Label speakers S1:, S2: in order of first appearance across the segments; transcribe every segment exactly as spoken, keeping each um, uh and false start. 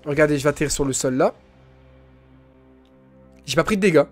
S1: Regardez, je vais atterrir sur le sol là. J'ai pas pris de dégâts.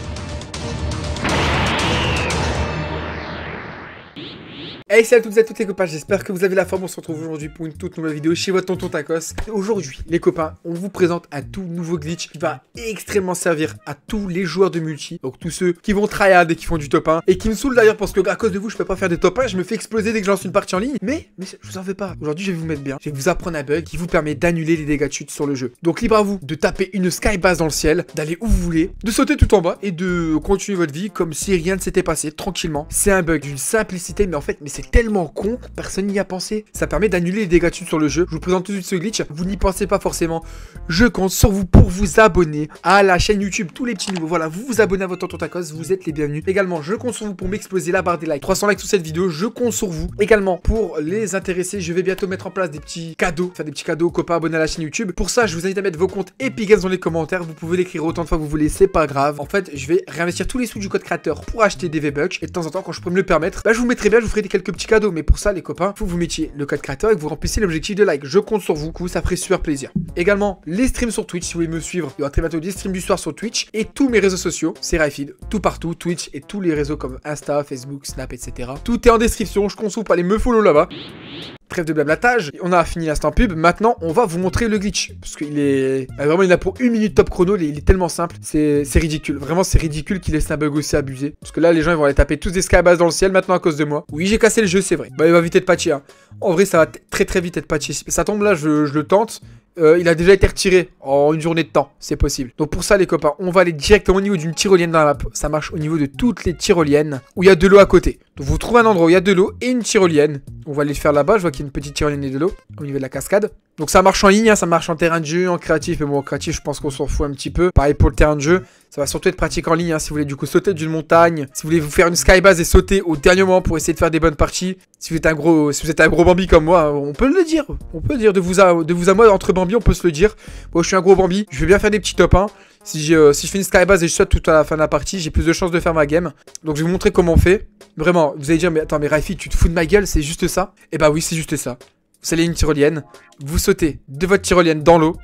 S1: Hey, salut à toutes et à tous les copains, j'espère que vous avez la forme. On se retrouve aujourd'hui pour une toute nouvelle vidéo chez votre tonton Tacos. Aujourd'hui, les copains, on vous présente un tout nouveau glitch qui va extrêmement servir à tous les joueurs de multi. Donc tous ceux qui vont tryhard et qui font du top un. Et qui me saoulent d'ailleurs parce que à cause de vous, je peux pas faire des top un. Je me fais exploser dès que je lance une partie en ligne. Mais, mais je vous en fais pas. Aujourd'hui, je vais vous mettre bien. Je vais vous apprendre un bug qui vous permet d'annuler les dégâts de chute sur le jeu. Donc libre à vous de taper une skybase dans le ciel, d'aller où vous voulez, de sauter tout en bas et de continuer votre vie comme si rien ne s'était passé tranquillement. C'est un bug d'une simplicité, mais en fait, mais c'est tellement con, personne n'y a pensé. Ça permet d'annuler les dégâts de chute sur le jeu. Je vous présente tout de suite ce glitch. Vous n'y pensez pas forcément. Je compte sur vous pour vous abonner à la chaîne YouTube. Tous les petits nouveaux. Voilà, vous vous abonnez à votre tonton Tacos. Vous êtes les bienvenus. Également, je compte sur vous pour m'exploser la barre des likes. trois cents likes sous cette vidéo. Je compte sur vous. Également, pour les intéressés, je vais bientôt mettre en place des petits cadeaux. Faire des petits cadeaux aux copains abonnés à la chaîne YouTube. Pour ça, je vous invite à mettre vos comptes Epic Games dans les commentaires. Vous pouvez l'écrire autant de fois que vous voulez. C'est pas grave. En fait, je vais réinvestir tous les sous du code créateur pour acheter des V-Bucks. Et de temps en temps, quand je peux me le permettre, bah, je vous mettrai bien, je vous ferai des quelques petits cadeaux. Mais pour ça, les copains, faut que vous mettiez le code créateur et que vous remplissiez l'objectif de like. Je compte sur vous, coup, ça ferait super plaisir. Également, les streams sur Twitch, si vous voulez me suivre, il y aura très bientôt des streams du soir sur Twitch et tous mes réseaux sociaux, c'est Raifid, tout partout, Twitch et tous les réseaux comme Insta, Facebook, Snap, et cetera. Tout est en description, je compte sur vous pour aller me follow là-bas. Trêve de blablatage, on a fini l'instant pub, maintenant on va vous montrer le glitch, parce qu'il est... Bah, vraiment il a pour une minute top chrono, il est tellement simple, c'est ridicule, vraiment c'est ridicule qu'il laisse un bug aussi abusé, parce que là les gens ils vont aller taper tous des skybases dans le ciel maintenant à cause de moi. Oui j'ai cassé le jeu c'est vrai, bah il va vite être patché hein. En vrai ça va très très vite être patché, ça tombe là je, je le tente. Euh, il a déjà été retiré en une journée de temps, c'est possible. Donc pour ça les copains, on va aller directement au niveau d'une tyrolienne dans la map. Ça marche au niveau de toutes les tyroliennes où il y a de l'eau à côté. Donc vous trouvez un endroit où il y a de l'eau et une tyrolienne. On va aller le faire là-bas, je vois qu'il y a une petite tyrolienne et de l'eau au niveau de la cascade. Donc ça marche en ligne, hein, ça marche en terrain de jeu, en créatif. Mais bon en créatif je pense qu'on s'en fout un petit peu. Pareil pour le terrain de jeu, ça va surtout être pratique en ligne hein, si vous voulez du coup sauter d'une montagne. Si vous voulez vous faire une skybase et sauter au dernier moment pour essayer de faire des bonnes parties. Si vous êtes un gros, si vous êtes un gros Bambi comme moi, on peut le dire. On peut le dire de vous à, de vous à moi entre Bambi, on peut se le dire. Moi je suis un gros Bambi, je vais bien faire des petits top un. Si, euh, si je fais une skybase et je saute tout à la fin de la partie, j'ai plus de chances de faire ma game. Donc je vais vous montrer comment on fait. Vraiment, vous allez dire, mais attends, mais Raifid, tu te fous de ma gueule, c'est juste ça? Et bah oui, c'est juste ça. Vous allez une tyrolienne, vous sautez de votre tyrolienne dans l'eau.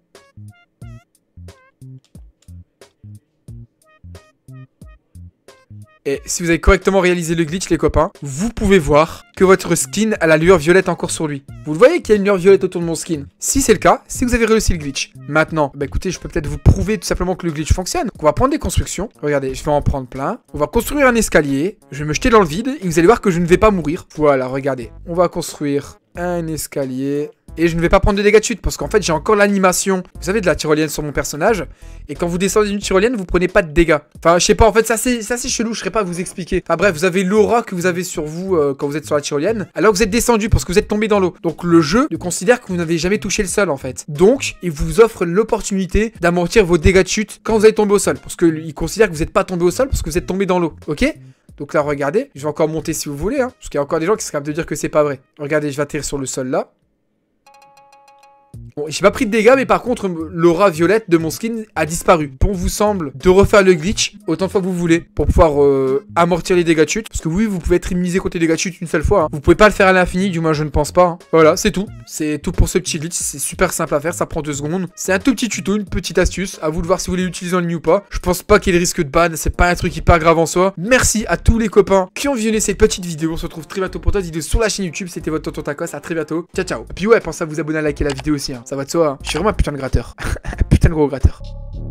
S1: Et si vous avez correctement réalisé le glitch les copains, vous pouvez voir que votre skin a la lueur violette encore sur lui. Vous le voyez qu'il y a une lueur violette autour de mon skin. Si c'est le cas, c'est que vous avez réussi le glitch. Maintenant, bah écoutez, je peux peut-être vous prouver tout simplement que le glitch fonctionne. Donc on va prendre des constructions. Regardez, je vais en prendre plein. On va construire un escalier. Je vais me jeter dans le vide et vous allez voir que je ne vais pas mourir. Voilà, regardez. On va construire un escalier. Et je ne vais pas prendre de dégâts de chute parce qu'en fait j'ai encore l'animation, vous savez, de la tyrolienne sur mon personnage. Et quand vous descendez d'une tyrolienne, vous prenez pas de dégâts. Enfin je sais pas, en fait ça c'est chelou, je serais pas à vous expliquer. Enfin bref, vous avez l'aura que vous avez sur vous euh, quand vous êtes sur la tyrolienne, alors que vous êtes descendu parce que vous êtes tombé dans l'eau. Donc le jeu considère que vous n'avez jamais touché le sol en fait. Donc il vous offre l'opportunité d'amortir vos dégâts de chute quand vous allez tomber au sol. Parce qu'il considère que vous n'êtes pas tombé au sol parce que vous êtes tombé dans l'eau. Ok? Donc là regardez, je vais encore monter si vous voulez, hein, parce qu'il y a encore des gens qui seraient capables de dire que c'est pas vrai. Regardez, je vais atterrir sur le sol là. Bon, j'ai pas pris de dégâts, mais par contre, l'aura violette de mon skin a disparu. Bon, vous semble de refaire le glitch autant de fois que vous voulez pour pouvoir euh, amortir les dégâts de chute. Parce que oui, vous pouvez être immunisé contre les dégâts de chute une seule fois. Hein. Vous pouvez pas le faire à l'infini, du moins je ne pense pas. Hein. Voilà, c'est tout. C'est tout pour ce petit glitch. C'est super simple à faire, ça prend deux secondes. C'est un tout petit tuto, une petite astuce. À vous de voir si vous voulez l'utiliser en ligne ou pas. Je pense pas qu'il y ait le risque de ban. C'est pas un truc hyper grave en soi. Merci à tous les copains qui ont visionné cette petite vidéo. On se retrouve très bientôt pour d'autres vidéos sur la chaîne YouTube. C'était votre tonton Tacos. À très bientôt. Ciao, ciao. Et puis ouais, pensez à vous abonner, à liker la vidéo aussi. Hein. Ça va de soi. Hein. Je suis vraiment un putain de gratteur. Un putain de gros gratteur.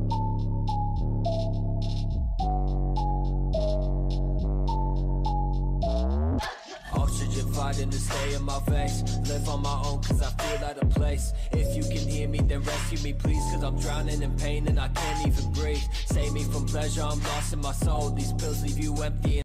S2: Fighting to stay in my face, live on my own cause I feel out of place. If you can hear me then rescue me please, cause I'm drowning in pain and I can't even breathe. Save me from pleasure, I'm lost in my soul. These pills leave you empty.